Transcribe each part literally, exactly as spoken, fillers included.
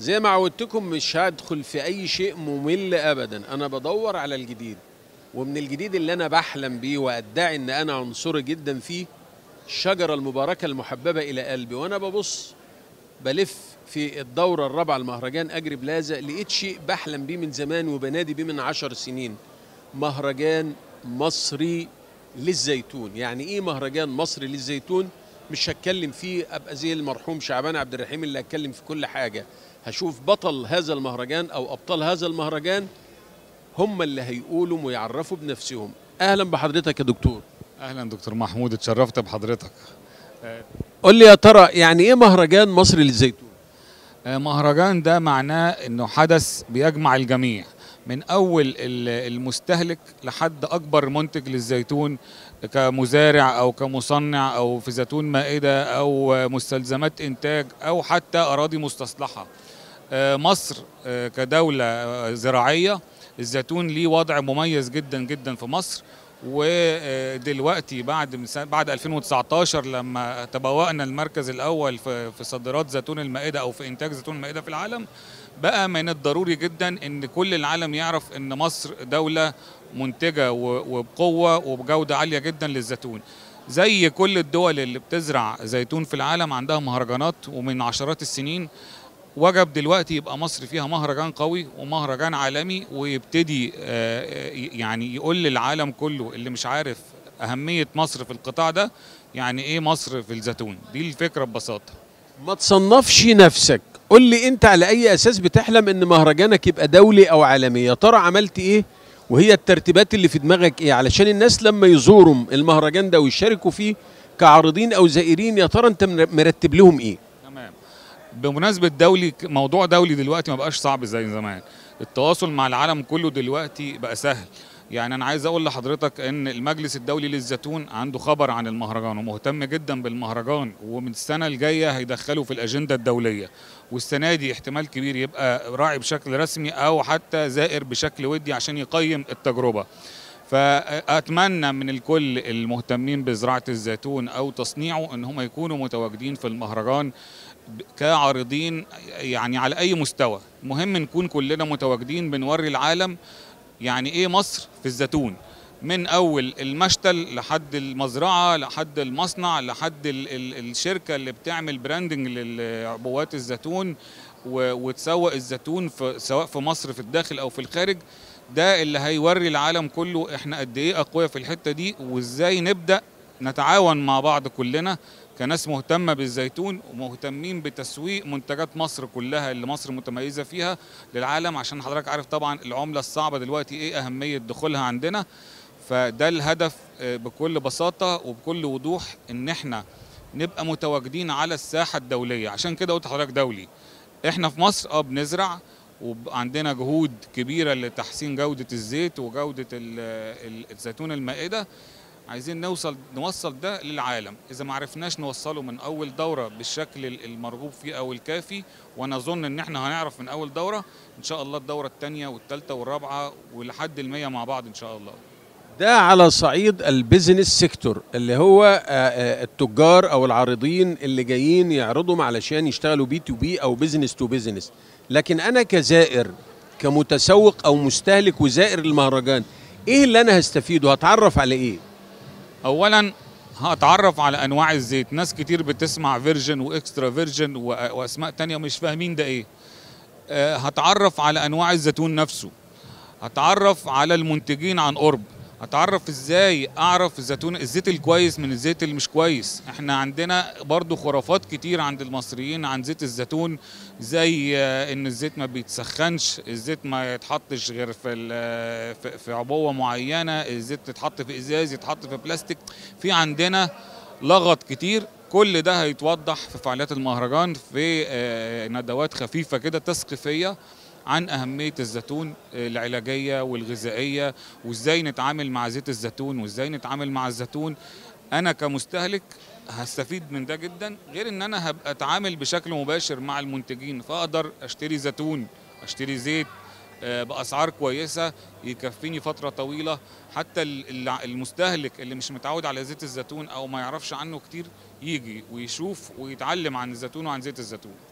زي ما عودتكم مش هدخل في أي شيء ممل أبدا، أنا بدور على الجديد، ومن الجديد اللي أنا بحلم بيه وأدعي إن أنا عنصري جدا فيه الشجرة المباركة المحببة إلى قلبي. وأنا ببص بلف في الدورة الرابعة المهرجان أجري بلازا، لقيت شيء بحلم بيه من زمان وبنادي بيه من عشر سنين، مهرجان مصري للزيتون. يعني إيه مهرجان مصري للزيتون؟ مش هتكلم فيه أبقى زي المرحوم شعبان عبد الرحيم اللي هتكلم في كل حاجة، هشوف بطل هذا المهرجان أو أبطال هذا المهرجان هم اللي هيقولوا ويعرفوا بنفسهم. أهلا بحضرتك يا دكتور. اهلا دكتور محمود، اتشرفت بحضرتك. قول لي يا ترى يعني ايه مهرجان مصري للزيتون؟ مهرجان ده معناه انه حدث بيجمع الجميع، من اول المستهلك لحد اكبر منتج للزيتون كمزارع او كمصنع او في زيتون مائدة او مستلزمات انتاج او حتى اراضي مستصلحة. مصر كدولة زراعية الزيتون ليه وضع مميز جدا جدا في مصر. ودلوقتي بعد بعد ألفين وتسعتاشر لما تبوأنا المركز الاول في في صادرات زيتون المائده او في انتاج زيتون المائده في العالم، بقى من الضروري جدا ان كل العالم يعرف ان مصر دوله منتجه وبقوه وبجوده عاليه جدا للزيتون. زي كل الدول اللي بتزرع زيتون في العالم عندها مهرجانات ومن عشرات السنين، وجب دلوقتي يبقى مصر فيها مهرجان قوي ومهرجان عالمي، ويبتدي يعني يقول للعالم كله اللي مش عارف أهمية مصر في القطاع ده يعني إيه مصر في الزيتون. دي الفكرة ببساطة. ما تصنفش نفسك، قول لي أنت على أي أساس بتحلم إن مهرجانك يبقى دولي أو عالمي؟ يا ترى عملت إيه؟ وهي الترتيبات اللي في دماغك إيه علشان الناس لما يزوروا المهرجان ده ويشاركوا فيه كعارضين أو زائرين، يا ترى أنت مرتب لهم إيه؟ تمام. بمناسبة دولي، موضوع دولي دلوقتي ما بقاش صعب زي زمان، التواصل مع العالم كله دلوقتي بقى سهل. يعني أنا عايز أقول لحضرتك إن المجلس الدولي للزيتون عنده خبر عن المهرجان ومهتم جدا بالمهرجان، ومن السنة الجاية هيدخله في الأجندة الدولية، والسنة دي احتمال كبير يبقى راعي بشكل رسمي أو حتى زائر بشكل ودي عشان يقيم التجربة. فأتمنى من الكل المهتمين بزراعة الزيتون أو تصنيعه إن هم يكونوا متواجدين في المهرجان كعارضين يعني على أي مستوى. مهم نكون كلنا متواجدين بنوري العالم يعني إيه مصر في الزيتون، من أول المشتل لحد المزرعة لحد المصنع لحد ال ال الشركة اللي بتعمل براندنج لعبوات الزيتون وتسوق الزيتون في سواء في مصر في الداخل أو في الخارج. ده اللي هيوري العالم كله احنا قد ايه اقوياء في الحتة دي، وازاي نبدأ نتعاون مع بعض كلنا كناس مهتمة بالزيتون ومهتمين بتسويق منتجات مصر كلها اللي مصر متميزة فيها للعالم. عشان حضرتك عارف طبعا العملة الصعبة دلوقتي ايه أهمية دخولها عندنا. فده الهدف بكل بساطة وبكل وضوح، ان احنا نبقى متواجدين على الساحة الدولية. عشان كده قلت حضرتك دولي. احنا في مصر اه بنزرع وعندنا جهود كبيرة لتحسين جودة الزيت وجودة الزيتون المائدة، عايزين نوصل نوصل ده للعالم. إذا ما عرفناش نوصله من أول دورة بالشكل المرغوب فيه أو الكافي، وأنا أظن إن إحنا هنعرف من أول دورة، إن شاء الله الدورة الثانية والثالثة والرابعة ولحد المية مع بعض إن شاء الله. ده على صعيد البيزنس سيكتور اللي هو التجار أو العارضين اللي جايين يعرضوا علشان يشتغلوا بي تو بي أو بيزنس تو بيزنس. لكن أنا كزائر كمتسوق أو مستهلك وزائر المهرجان، إيه اللي أنا هستفيده؟ هتعرف على إيه؟ اولا هتعرف على انواع الزيت. ناس كتير بتسمع فيرجن واكسترا فيرجن واسماء تانية مش فاهمين ده ايه. أه هتعرف على انواع الزيتون نفسه، هتعرف على المنتجين عن قرب، هتعرف ازاي اعرف الزيتون الزيت الكويس من الزيت اللي مش كويس. احنا عندنا برضو خرافات كتير عند المصريين عن زيت الزيتون، زي ان الزيت ما بيتسخنش، الزيت ما يتحطش غير في في عبوه معينه، الزيت يتحط في ازاز، يتحط في بلاستيك. في عندنا لغط كتير. كل ده هيتوضح في فعاليات المهرجان في ندوات خفيفه كده تثقيفيه عن أهمية الزيتون العلاجية والغذائية، وإزاي نتعامل مع زيت الزيتون وإزاي نتعامل مع الزيتون. أنا كمستهلك هستفيد من ده جدا، غير إن أنا هبقى أتعامل بشكل مباشر مع المنتجين، فأقدر أشتري زيتون، أشتري زيت بأسعار كويسة يكفيني فترة طويلة. حتى المستهلك اللي مش متعود على زيت الزيتون أو ما يعرفش عنه كتير يجي ويشوف ويتعلم عن الزيتون وعن زيت الزيتون.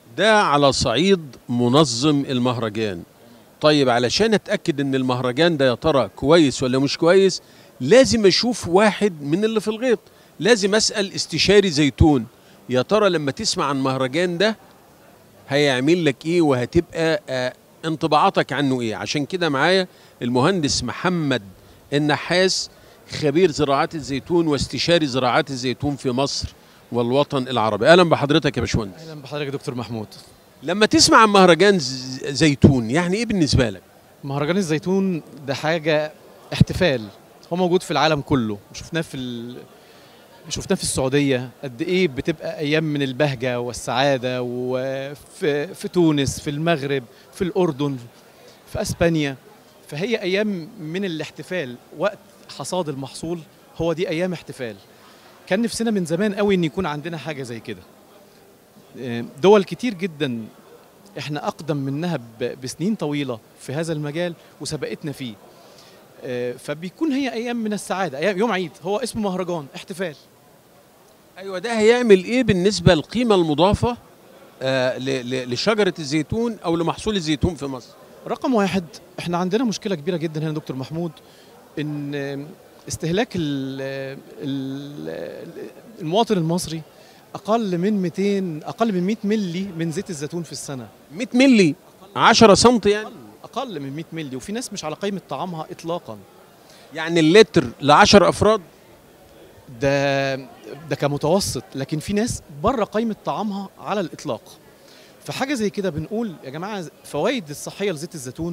ده على صعيد منظم المهرجان. طيب علشان اتاكد ان المهرجان ده يا ترى كويس ولا مش كويس، لازم اشوف واحد من اللي في الغيط، لازم اسال استشاري زيتون يا ترى لما تسمع عن المهرجان ده هيعمل لك ايه وهتبقى آه انطباعاتك عنه ايه. عشان كده معايا المهندس محمد النحاس، خبير زراعات الزيتون واستشاري زراعات الزيتون في مصر والوطن العربي. اهلا بحضرتك يا باشمهندس. اهلا بحضرتك يا دكتور محمود. لما تسمع عن مهرجان زيتون يعني ايه بالنسبه لك؟ مهرجان الزيتون ده حاجه احتفال، هو موجود في العالم كله، شفناه في ال... شفناه في السعوديه قد ايه بتبقى ايام من البهجه والسعاده، وفي في تونس، في المغرب، في الاردن، في اسبانيا. فهي ايام من الاحتفال، وقت حصاد المحصول هو دي ايام احتفال. كان نفسنا من زمان قوي ان يكون عندنا حاجه زي كده. دول كتير جدا احنا اقدم منها بسنين طويله في هذا المجال وسبقتنا فيه، فبيكون هي ايام من السعاده، ايام يوم عيد، هو اسمه مهرجان احتفال. ايوه، ده هيعمل ايه بالنسبه للقيمه المضافه آه لشجره الزيتون او لمحصول الزيتون في مصر؟ رقم واحد، احنا عندنا مشكله كبيره جدا هنا دكتور محمود، ان استهلاك المواطن المصري اقل من مئتين، اقل من مئة مللي من زيت الزيتون في السنه. مئة مللي، عشرة سم يعني؟ اقل من مئة مللي، وفي ناس مش على قائمه طعامها اطلاقا. يعني اللتر ل عشرة افراد ده ده كمتوسط، لكن في ناس بره قائمه طعامها على الاطلاق. فحاجه زي كده بنقول يا جماعه فوائد الصحيه لزيت الزيتون،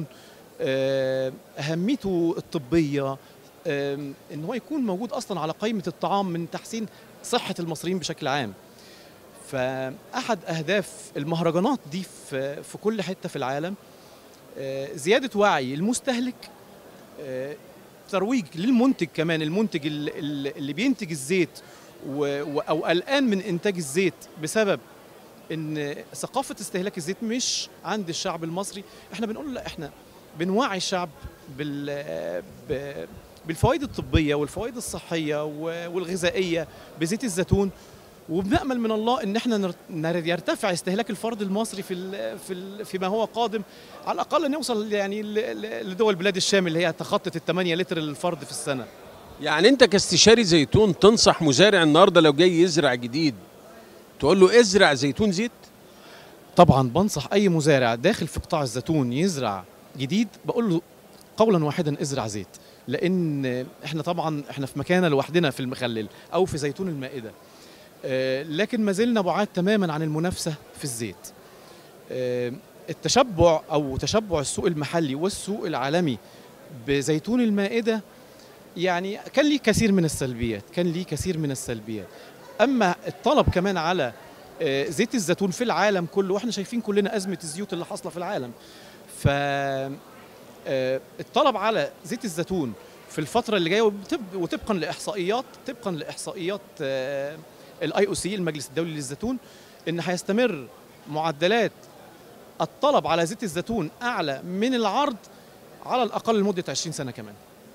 اهميته الطبيه، ان هو يكون موجود اصلا على قائمه الطعام من تحسين صحه المصريين بشكل عام. فاحد اهداف المهرجانات دي في في كل حته في العالم زياده وعي المستهلك، ترويج للمنتج كمان، المنتج اللي بينتج الزيت او قلقان من انتاج الزيت بسبب ان ثقافه استهلاك الزيت مش عند الشعب المصري. احنا بنقول لا، احنا بنوعي الشعب بال بالفوائد الطبيه والفوائد الصحيه والغذائيه بزيت الزيتون، وبنأمل من الله ان احنا يرتفع استهلاك الفرد المصري في ال في ال فيما هو قادم، على الاقل ان يوصل يعني لدول بلاد الشام اللي هي تخطت الثمانية لتر للفرد في السنه. يعني انت كاستشاري زيتون تنصح مزارع النهارده لو جاي يزرع جديد تقول له ازرع زيتون زيت؟ طبعا بنصح اي مزارع داخل في قطاع الزيتون يزرع جديد، بقول له قولا واحدا ازرع زيت، لان احنا طبعا احنا في مكانه لوحدنا في المخلل او في زيتون المائده، لكن ما زلنا بعاد تماما عن المنافسه في الزيت. التشبع او تشبع السوق المحلي والسوق العالمي بزيتون المائده يعني كان ليه كثير من السلبيات، كان ليه كثير من السلبيات. اما الطلب كمان على زيت الزيتون في العالم كله، واحنا شايفين كلنا ازمه الزيوت اللي حاصله في العالم، ف الطلب على زيت الزيتون في الفتره اللي جايه وطبقا لاحصائيات طبقا لاحصائيات الاي او سي، المجلس الدولي للزيتون، ان هيستمر معدلات الطلب على زيت الزيتون اعلى من العرض على الاقل لمده عشرين سنه كمان.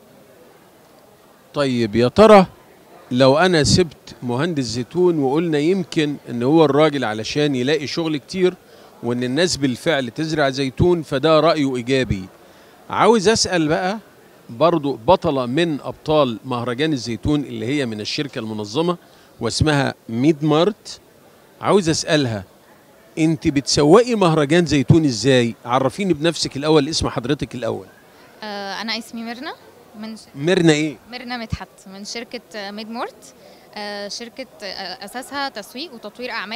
طيب يا ترى لو انا سبت مهندس زيتون وقلنا يمكن ان هو الراجل علشان يلاقي شغل كتير وان الناس بالفعل تزرع زيتون فده رأيه ايجابي، عاوز اسأل بقى برضو بطلة من ابطال مهرجان الزيتون اللي هي من الشركة المنظمة واسمها ميد مارت، عاوز اسألها انت بتسوقي مهرجان زيتون ازاي؟ عرفيني بنفسك الاول، اسم حضرتك الاول. آه انا اسمي ميرنا من ميرنا ايه؟ ميرنا مدحت من شركة ميد مارت. آه شركة آه اساسها تسويق وتطوير اعمال،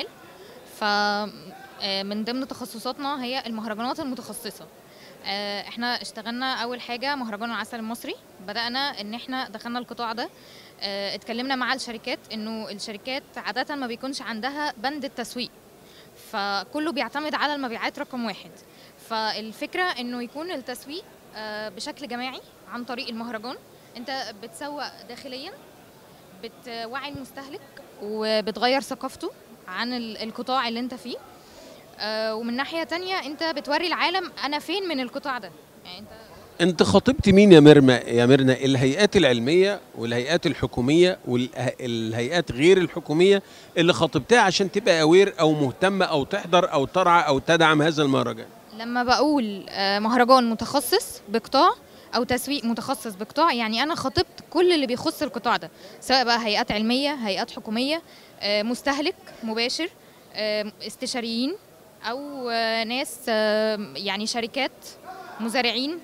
فمن ضمن تخصصاتنا هي المهرجانات المتخصصة. آه احنا اشتغلنا اول حاجة مهرجان العسل المصري، بدأنا ان احنا دخلنا القطاع ده. اه اتكلمنا مع الشركات انه الشركات عادة ما بيكونش عندها بند التسويق، فكله بيعتمد على المبيعات رقم واحد. فالفكرة انه يكون التسويق اه بشكل جماعي عن طريق المهرجان. انت بتسوق داخليا، بتوعي المستهلك وبتغير ثقافته عن القطاع اللي انت فيه، اه ومن ناحية تانية انت بتوري العالم انا فين من القطاع ده. يعني انت انت خاطبت مين يا مرمى يا ميرنا؟ الهيئات العلميه والهيئات الحكوميه والهيئات غير الحكوميه اللي خاطبتها عشان تبقى اوير او مهتمه او تحضر او ترعى او تدعم هذا المهرجان؟ لما بقول آه، مهرجان متخصص بقطاع او تسويق متخصص بقطاع، يعني انا خاطبت كل اللي بيخص القطاع ده، سواء بقى هيئات علميه، هيئات حكوميه، آه، مستهلك مباشر، آه، استشاريين، او آه، ناس آه، يعني شركات، مزارعين،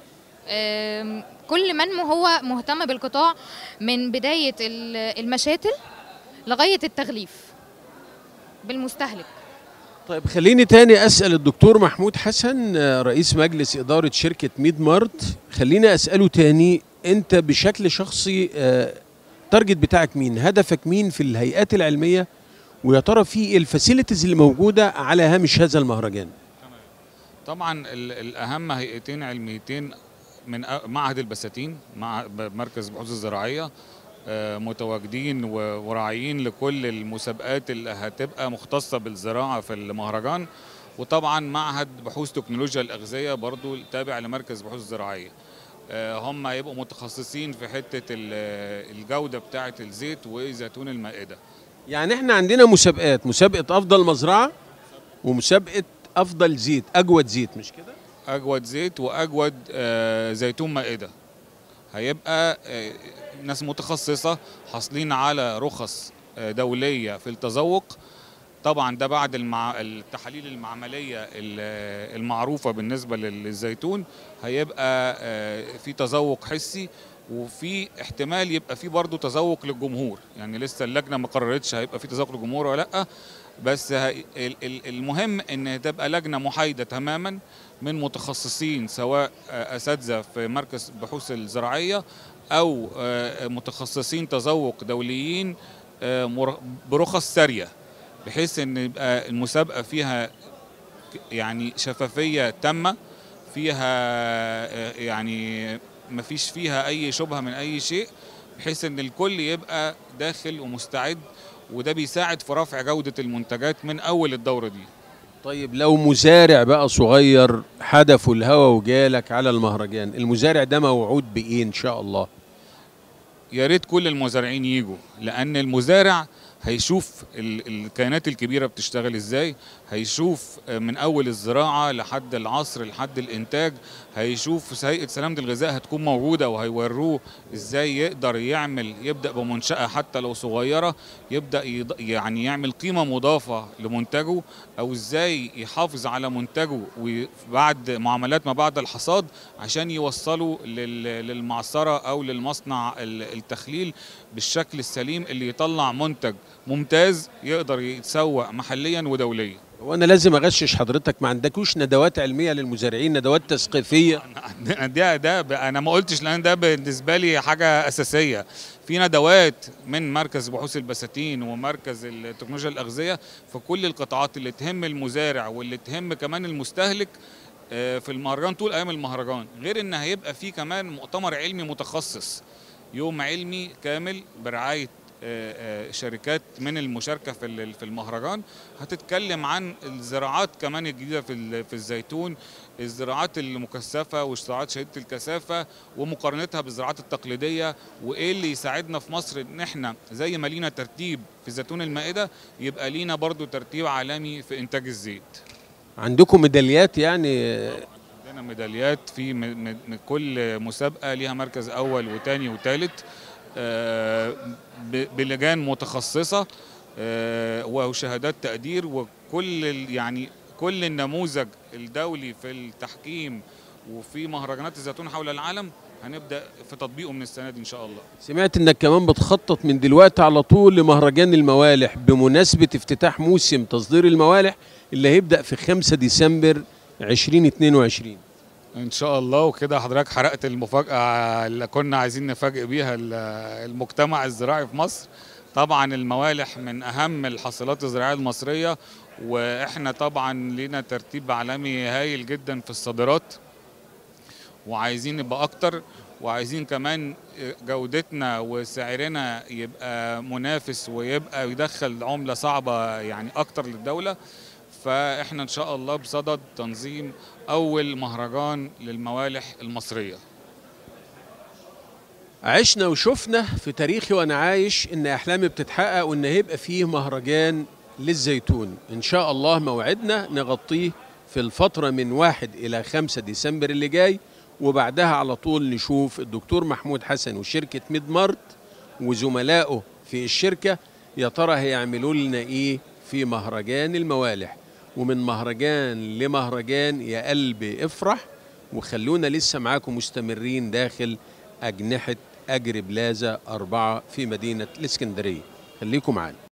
آم، كل من هو مهتم بالقطاع من بداية ال- المشاتل لغاية التغليف بالمستهلك. طيب خليني تاني أسأل الدكتور محمود حسن آه، رئيس مجلس إدارة شركة ميد مارت، خليني أسأله تاني، أنت بشكل شخصي آه، التارجت بتاعك مين؟ هدفك مين في الهيئات العلمية؟ ويا ترى في إيه الفاسيلتيز اللي موجودة على هامش هذا المهرجان؟ طبعا ال- الاهم هيئتين علميتين من أ- معهد البساتين، مع ب- مركز البحوث الزراعيه، آه، متواجدين و- وراعيين لكل المسابقات اللي هتبقى مختصه بالزراعه في المهرجان. وطبعا معهد بحوث تكنولوجيا الاغذيه برضو تابع لمركز البحوث الزراعيه. آه، هم هيبقوا متخصصين في حته ال- الجوده بتاعه الزيت وزيتون المائده. يعني احنا عندنا مسابقات، مسابقة أفضل مزرعة ومسابقة أفضل زيت، أجود زيت، مش كده؟ اجود زيت واجود آه، زيتون مائده. هيبقى آه، ناس متخصصه حاصلين على رخص آه، دوليه في التذوق. طبعا ده بعد المع... التحاليل المعمليه ال- المعروفه بالنسبه للزيتون. هيبقى آه، في تذوق حسي، وفي احتمال يبقى في برضه تذوق للجمهور، يعني لسه اللجنه ما قررتش هيبقى في تذوق للجمهور ولا لا. بس هي- ال- ال- المهم ان تبقى لجنه محايده تماما من متخصصين، سواء آه، اساتذه في مركز البحوث الزراعيه او آه، متخصصين تذوق دوليين آه، مر- برخص ساريه، بحيث ان يبقى المسابقه فيها يعني شفافيه تامه، فيها آه، يعني ما فيش فيها اي شبهه من اي شيء، بحيث ان الكل يبقى داخل ومستعد. وده بيساعد في رفع جوده المنتجات من اول الدوره دي. طيب لو مزارع بقى صغير حدفه الهوا وجالك على المهرجان، المزارع ده موعود بإيه إن شاء الله؟ يا ريت كل المزارعين يجوا، لان المزارع هيشوف ال- الكيانات الكبيره بتشتغل ازاي، هيشوف من اول الزراعه لحد العصر لحد الانتاج، هيشوف هيئه سلامه الغذاء هتكون موجوده وهيوروه ازاي يقدر يعمل، يبدا بمنشاه حتى لو صغيره، يبدا يض- يعني يعمل قيمه مضافه لمنتجه، او ازاي يحافظ على منتجه وبعد معاملات ما بعد الحصاد عشان يوصله لل- للمعصره او للمصنع ال- التخليل بالشكل السليم اللي يطلع منتج ممتاز يقدر يتسوق محليا ودوليا. وانا لازم اغشش حضرتك، ما عندكوش ندوات علميه للمزارعين، ندوات تثقيفيه؟ عندنا ده ده ب- انا ما قلتش، لان ده بالنسبه لي حاجه اساسيه. في ندوات من مركز بحوث البساتين ومركز التكنولوجيا الاغذيه في كل القطاعات اللي تهم المزارع واللي تهم كمان المستهلك آه، في المهرجان طول ايام المهرجان. غير ان هيبقى في كمان مؤتمر علمي متخصص، يوم علمي كامل برعايه آه، آه، شركات من المشاركه في ال- في المهرجان، هتتكلم عن الزراعات كمان الجديده في ال- في الزيتون، الزراعات المكثفه والزراعات شديده الكثافه ومقارنتها بالزراعات التقليديه، وايه اللي يساعدنا في مصر ان احنا زي ما لينا ترتيب في زيتون المائده يبقى لينا برضو ترتيب عالمي في انتاج الزيت. عندكم ميداليات يعني؟ عندنا ميداليات في م- م- من كل مسابقه ليها مركز اول وثاني وثالث بلجان متخصصه آه، وشهادات تقدير، وكل ال- يعني كل النموذج الدولي في التحكيم وفي مهرجانات الزيتون حول العالم هنبدا في تطبيقه من السنه دي ان شاء الله. سمعت انك كمان بتخطط من دلوقتي على طول لمهرجان الموالح بمناسبه افتتاح موسم تصدير الموالح اللي هيبدا في خمسة ديسمبر ألفين واثنين وعشرين. ان شاء الله. وكده حضرتك حرقت المفاجاه اللي كنا عايزين نفاجئ بيها ال- المجتمع الزراعي في مصر. طبعا الموالح من اهم الحاصلات الزراعيه المصريه، واحنا طبعا لينا ترتيب عالمي هايل جدا في الصادرات، وعايزين نبقى اكتر، وعايزين كمان جودتنا وسعرنا يبقى منافس ويبقى يدخل عمله صعبه يعني اكتر للدوله. فاحنا ان شاء الله بصدد تنظيم اول مهرجان للموالح المصريه. عشنا وشفنا في تاريخي وانا عايش ان احلامي بتتحقق، وان هيبقى فيه مهرجان للزيتون ان شاء الله. موعدنا نغطيه في الفترة من واحد الى خمسة ديسمبر اللي جاي، وبعدها على طول نشوف الدكتور محمود حسن وشركة ميد مارت وزملائه في الشركة يا ترى هيعملوا لنا ايه في مهرجان الموالح. ومن مهرجان لمهرجان يا قلبي افرح، وخلونا لسه معاكم مستمرين داخل أجنحة أجري بلازا أربعة في مدينة الإسكندرية. خليكم معانا.